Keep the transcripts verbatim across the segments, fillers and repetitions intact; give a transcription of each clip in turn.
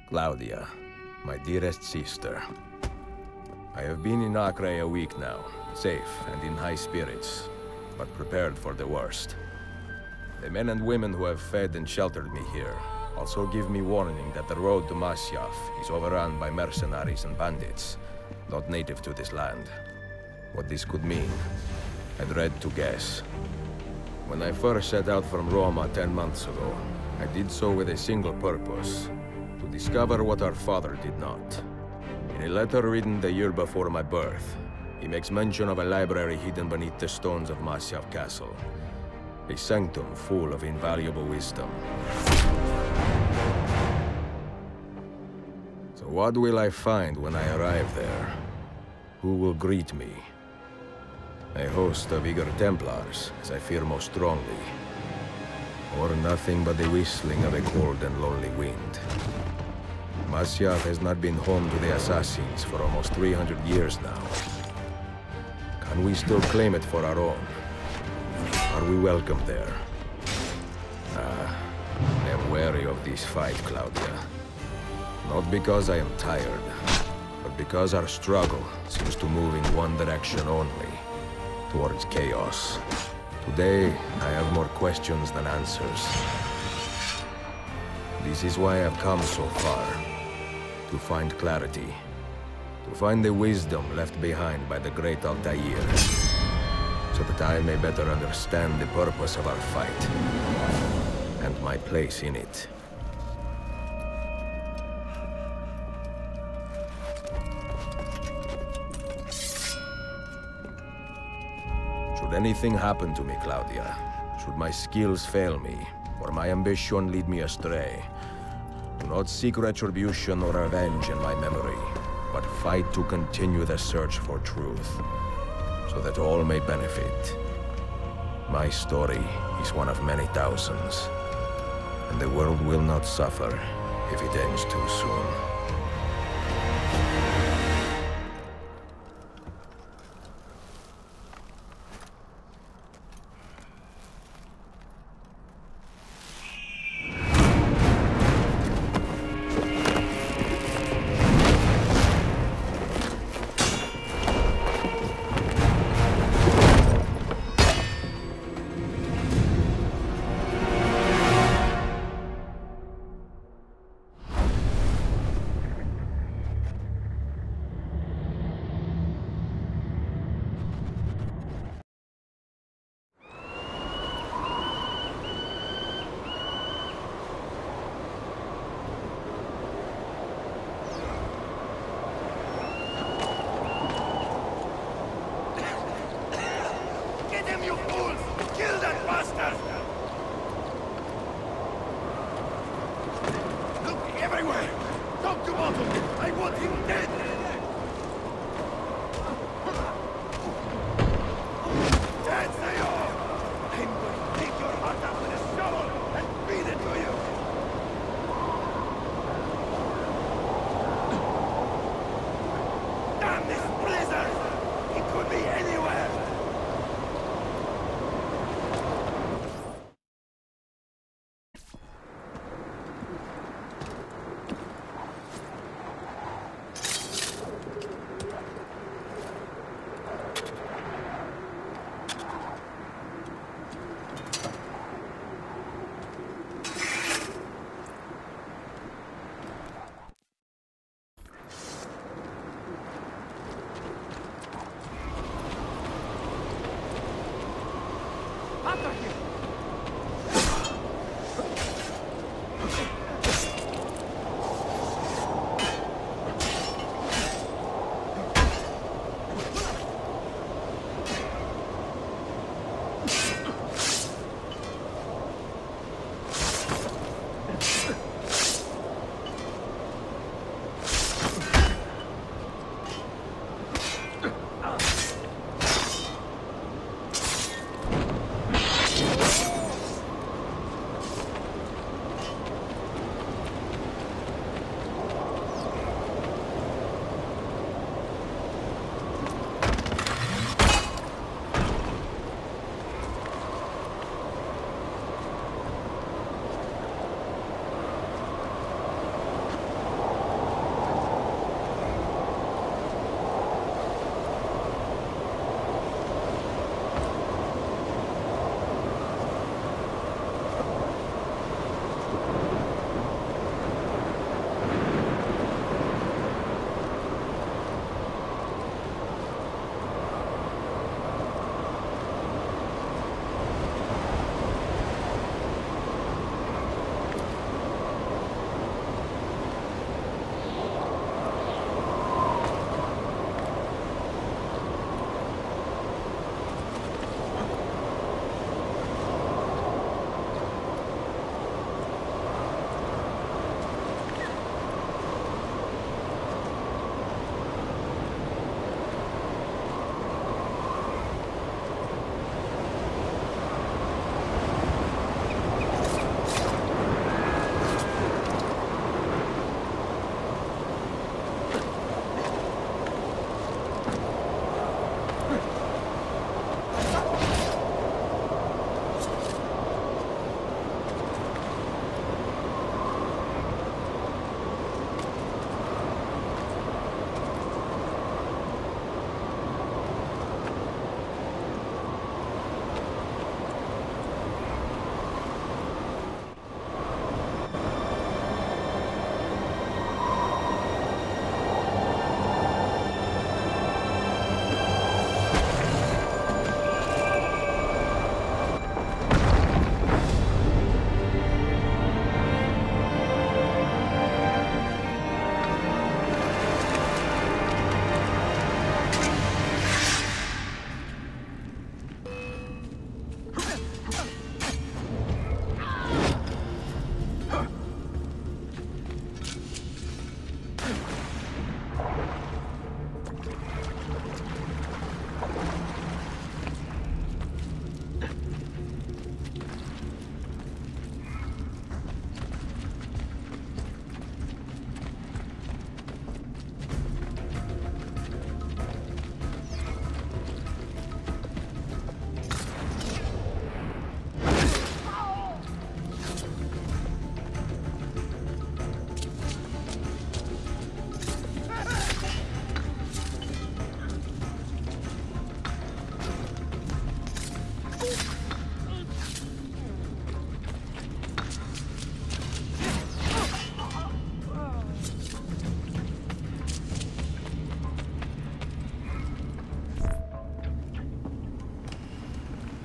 Claudia, my dearest sister. I have been in Acre a week now, safe and in high spirits, but prepared for the worst. The men and women who have fed and sheltered me here also give me warning that the road to Masyaf is overrun by mercenaries and bandits, not native to this land. What this could mean, I dread to guess. When I first set out from Roma ten months ago, I did so with a single purpose: to discover what our father did not. In a letter written the year before my birth, he makes mention of a library hidden beneath the stones of Masyaf Castle. A sanctum full of invaluable wisdom. So what will I find when I arrive there? Who will greet me? A host of eager Templars, as I fear most strongly. Or nothing but the whistling of a cold and lonely wind. Masyaf has not been home to the assassins for almost three hundred years now. Can we still claim it for our own? Are we welcome there? Ah, I am wary of this fight, Claudia. Not because I am tired, but because our struggle seems to move in one direction only, towards chaos. Today, I have more questions than answers. This is why I've come so far. To find clarity. To find the wisdom left behind by the great Altair. So that I may better understand the purpose of our fight. And my place in it. Should anything happen to me, Claudia, should my skills fail me, or my ambition lead me astray, do not seek retribution or revenge in my memory, but fight to continue the search for truth, so that all may benefit. My story is one of many thousands, and the world will not suffer if it ends too soon.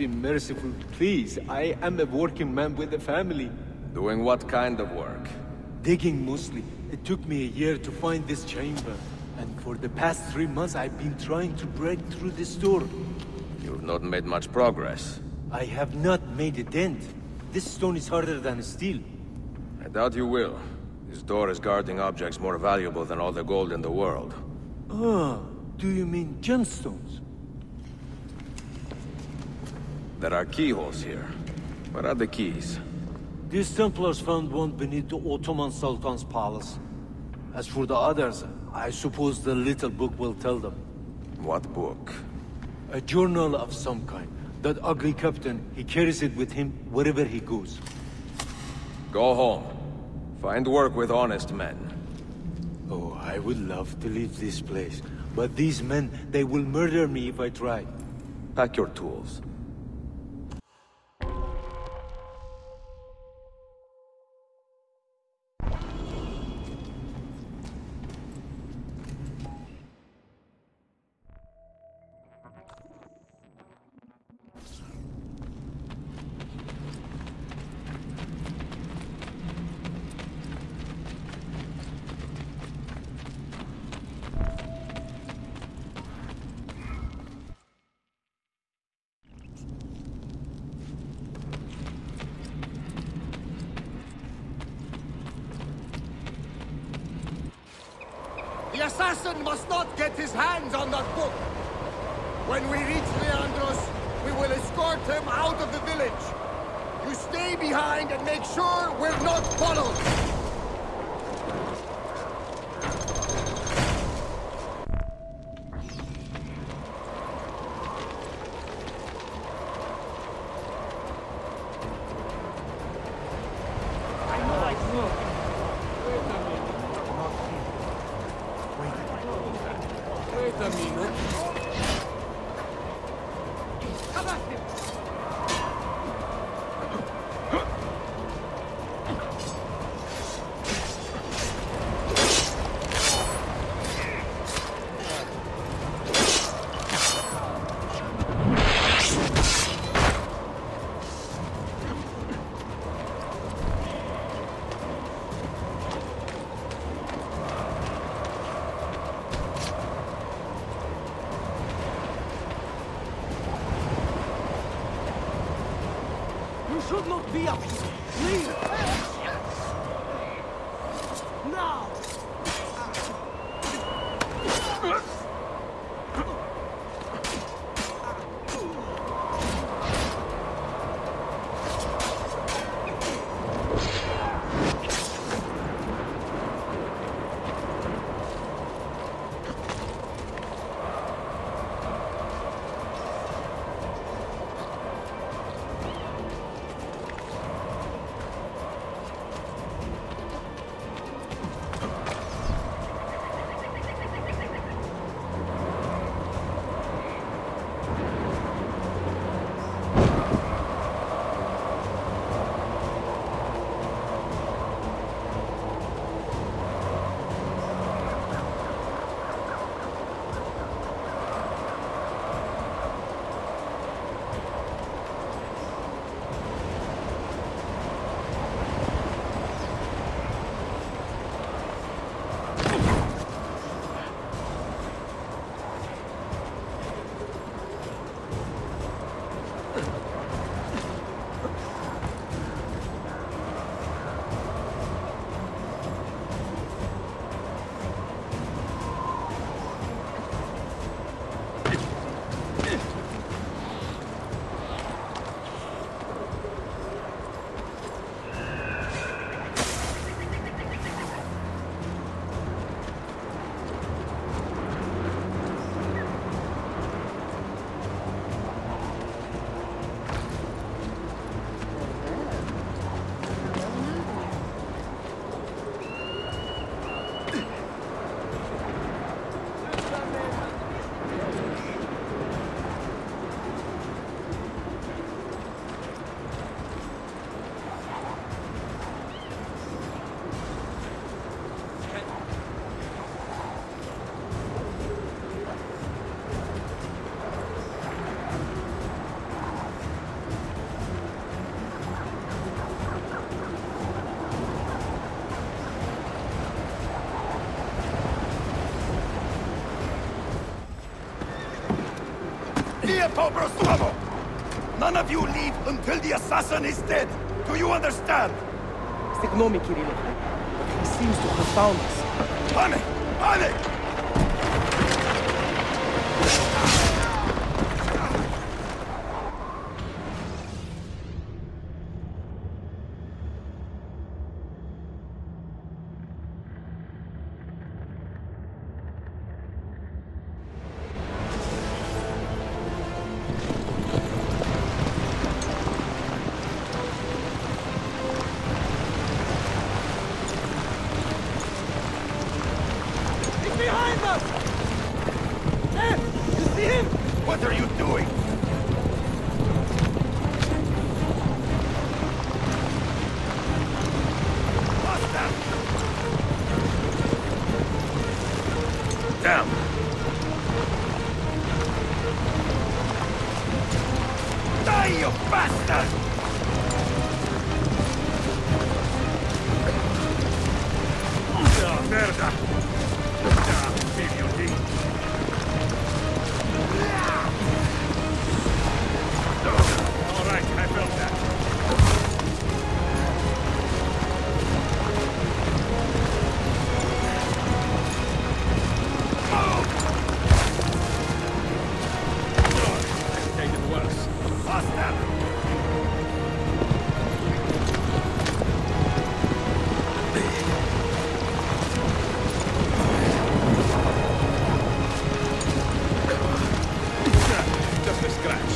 be merciful, please. I am a working man with a family. Doing what kind of work? Digging mostly. It took me a year to find this chamber. And for the past three months, I've been trying to break through this door. You've not made much progress. I have not made a dent. This stone is harder than steel. I doubt you will. This door is guarding objects more valuable than all the gold in the world. Ah, do you mean gemstones? There are keyholes here. Where are the keys? These Templars found one beneath the Ottoman Sultan's palace. As for the others, I suppose the little book will tell them. What book? A journal of some kind. That ugly captain, he carries it with him wherever he goes. Go home. Find work with honest men. Oh, I would love to leave this place. But these men, they will murder me if I try. Pack your tools. The assassin must not get his hands on that book. When we reach Leandros, we will escort him out of the village. You stay behind and make sure we're not followed. Should not be up here. Leave! Now! None of you leave until the assassin is dead. Do you understand? Ignore me, Kirillov. But he seems to have found us. Panic! Panic! What are you doing? Bastard! Damn! Die, you bastard! Ah, merda! Ah, figlio di... All right, I felt that. Move! Oh, take it worse. Faster! Just a scratch.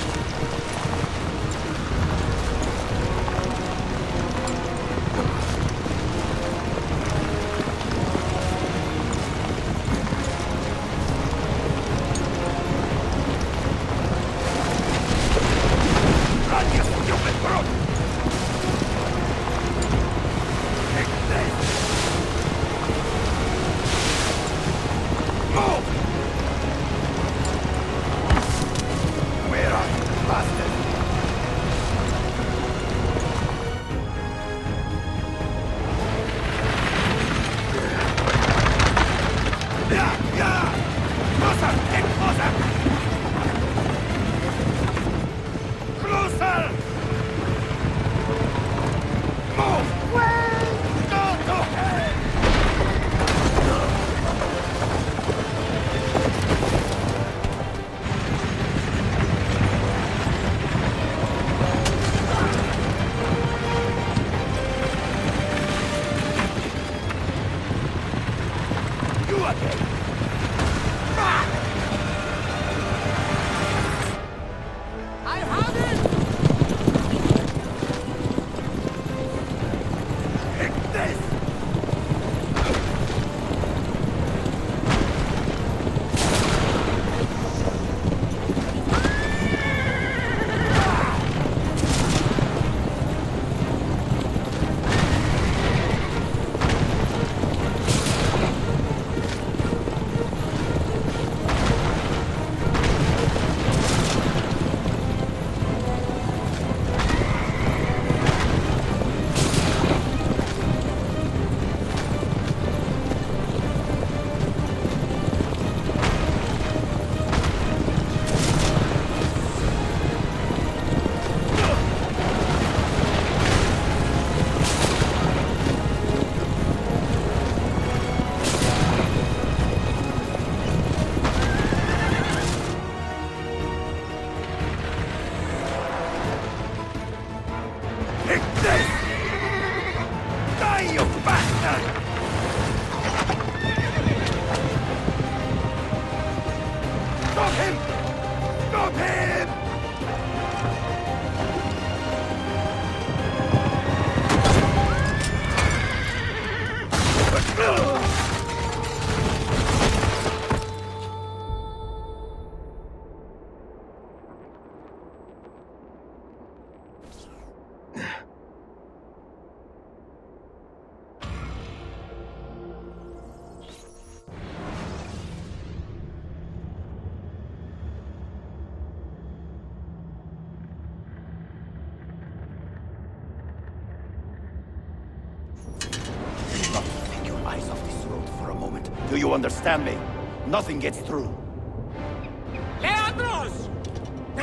Do you understand me? Nothing gets through. Leandros!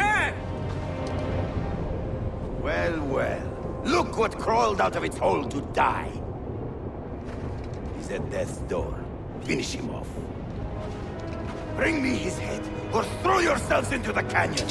Well, well. Look what crawled out of its hole to die. He's at death's door. Finish him off. Bring me his head, or throw yourselves into the canyon!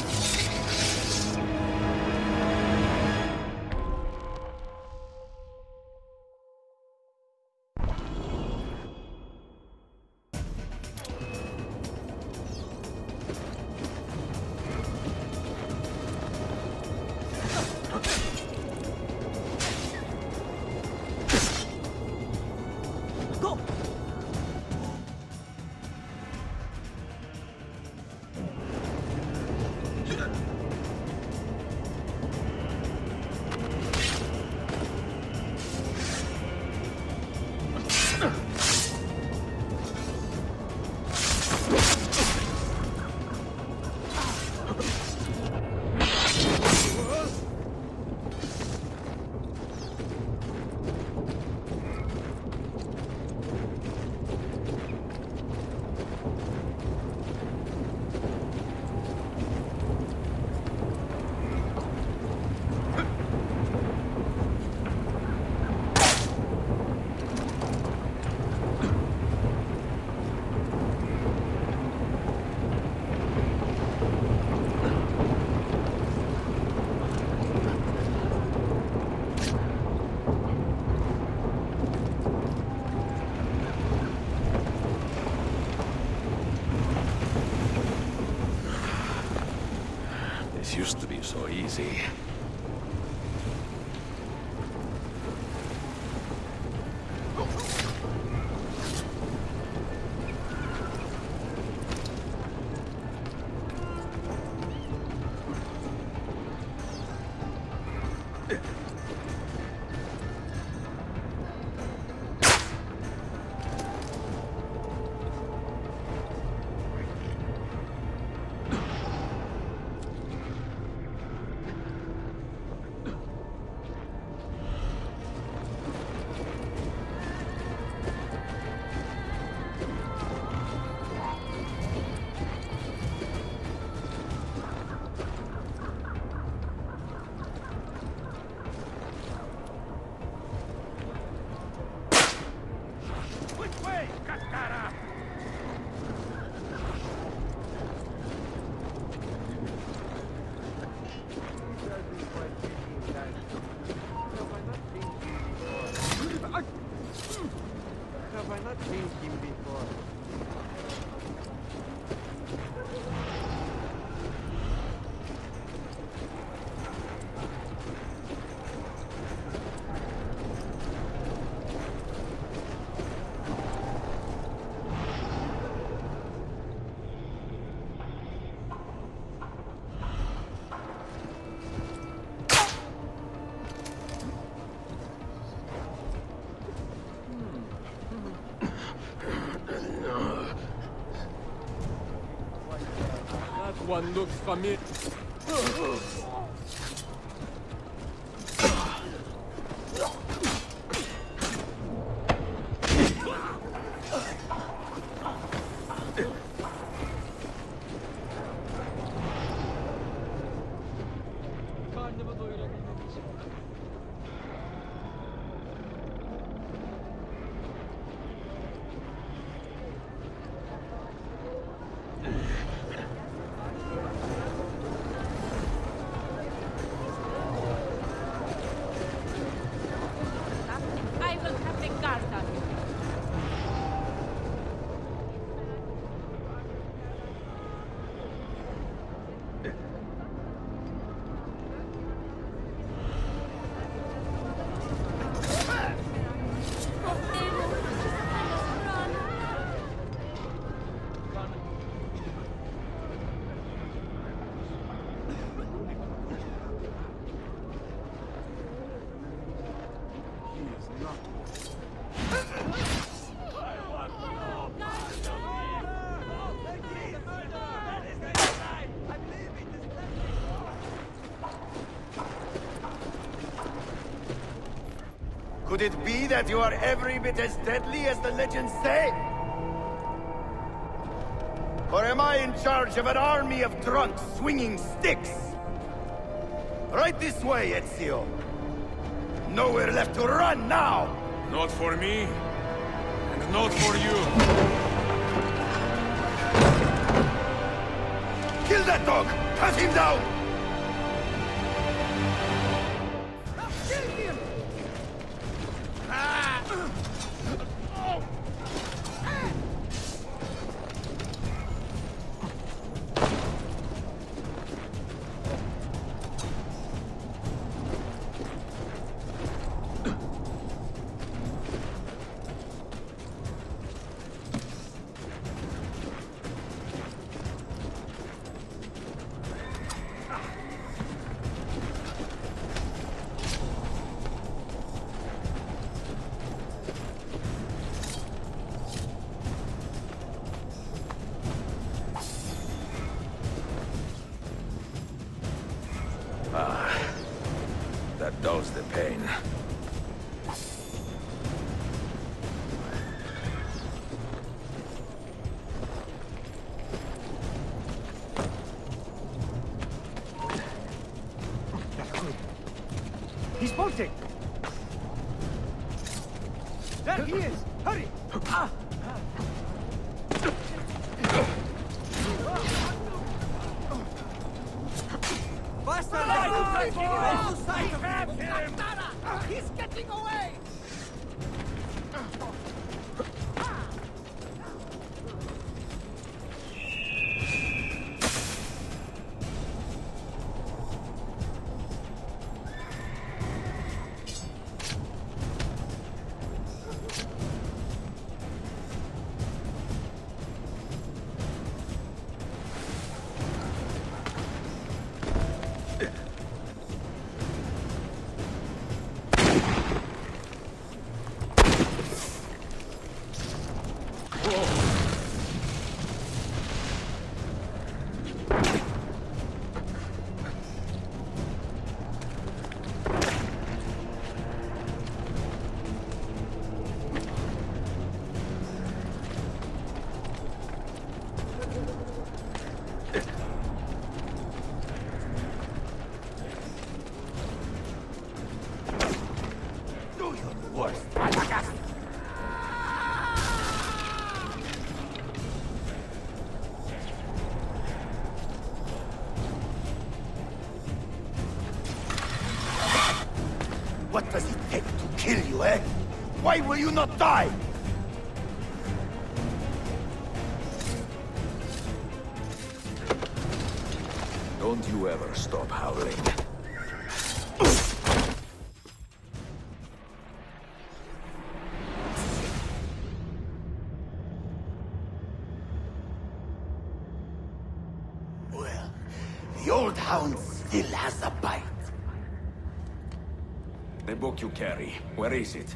Used to be so easy. One looks familiar. Karnımı doyurabilmek için. Could it be that you are every bit as deadly as the legends say? Or am I in charge of an army of drunks swinging sticks? Right this way, Ezio. Nowhere left to run now! Not for me, and not for you. Kill that dog! Cut him down! That dulls the pain. He's bolting! There he is! Hurry! Ah! He's getting away! What does it take to kill you, eh? Why will you not die? Don't you ever stop howling. Well, the old hound still has a bite. The book you carry, where is it?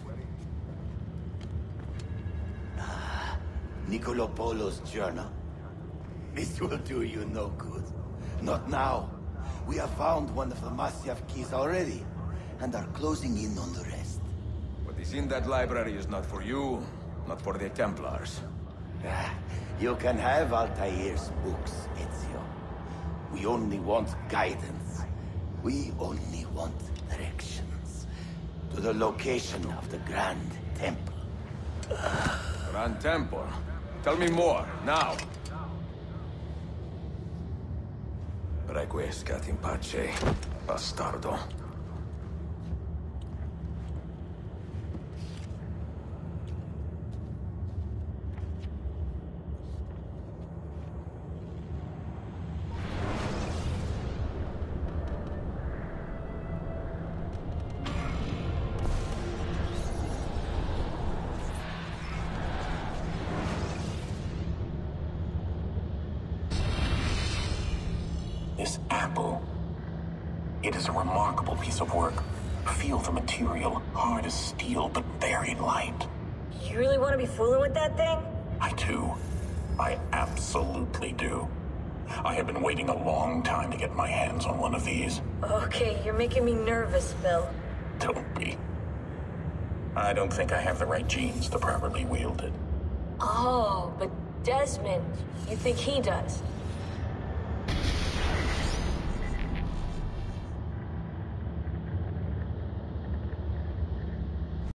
Ah, Niccolo Polo's journal. This will do you no good. Not now. We have found one of the Masyaf keys already, and are closing in on the rest. What is in that library is not for you, not for the Templars. Ah, you can have Altair's books, Ezio. We only want guidance. We only want directions. To the location of the Grand Temple. Grand Temple? Tell me more, now! Requiescat in pace, bastardo. This apple. It is a remarkable piece of work. Feel the material, hard as steel, but very light. You really want to be fooling with that thing? I do. I absolutely do. I have been waiting a long time to get my hands on one of these. Okay, you're making me nervous, Bill. Don't be. I don't think I have the right genes to properly wield it. Oh, but Desmond, you think he does?